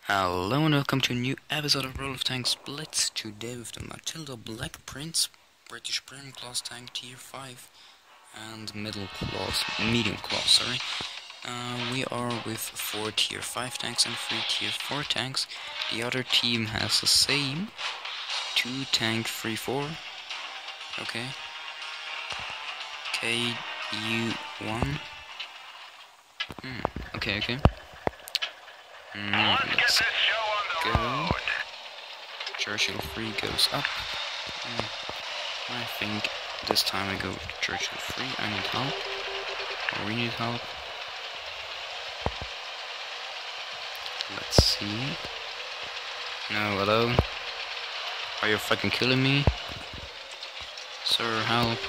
Hello and welcome to a new episode of World of Tanks Blitz. Today with the Matilda Black Prince, British Premium Class Tank Tier 5 and medium class, sorry. We are with 4 Tier 5 tanks and 3 Tier 4 tanks. The other team has the same 2 tank 3-4. Okay. KU1. Okay. Now let's go. Churchill 3 goes up. I think this time I go to Churchill 3. I need help. Or we need help. Let's see. No, hello? Are you fucking killing me? Sir, help.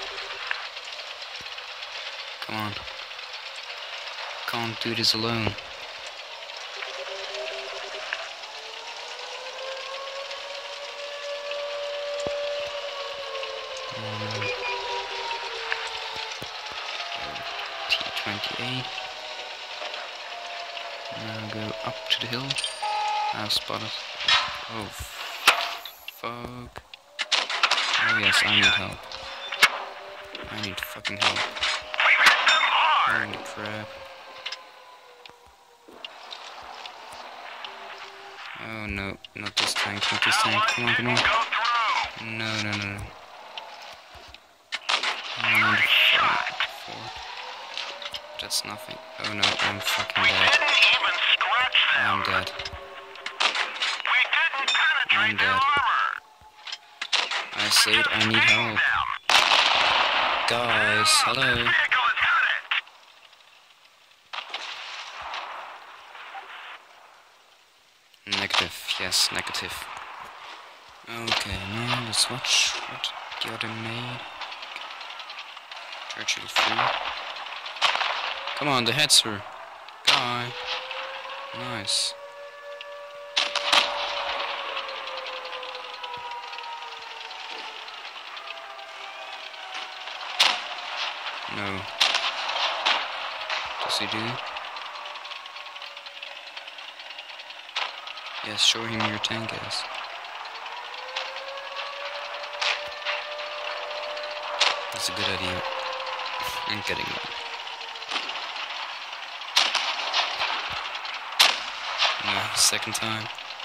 Come on. Can't do this alone. T28. Now go up to the hill. I've spotted. Oh, fuck. Oh yes, I need help. I need fucking help. Holy crap. Oh no, not this tank, not this tank. Come on. No. I need 4. That's nothing. Oh no, I'm fucking dead. I'm dead. I'm dead. I said I need help. Guys, hello. Negative, yes, negative. Okay, now let's watch what the other made. Churchill 3. Come on, the Hetzer. Guy. Nice. No. Does he do? Yes, show him your tank is. That's a good idea. I'm getting one. No, second time.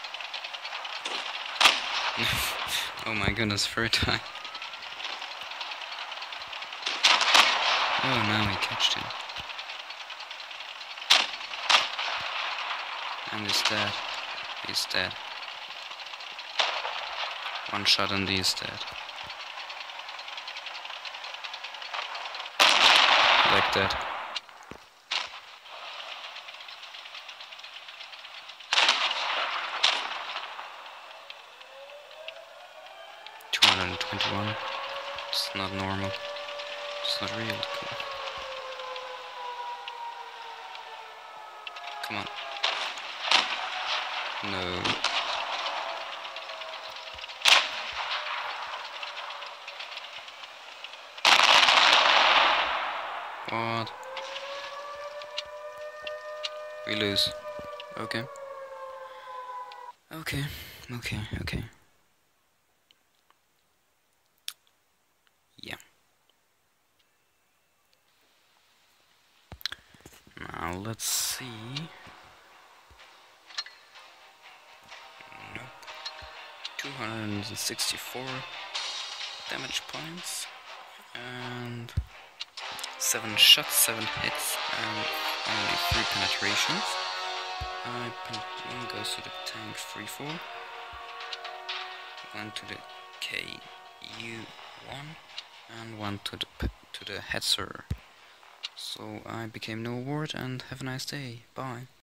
Oh my goodness, third time. Oh, now he catched him. And he's dead. He's dead. One shot and he's dead. Like that. $221. It's not normal. It's not real. Come on. No. What? We lose. Okay. Okay. Yeah. Now let's see. Nope. 264 damage points and 7 shots, 7 hits, and only 3 penetrations. One goes to the tank 3-4, one to the KU1, and one to the Hetzer. So I became no award and have a nice day. Bye.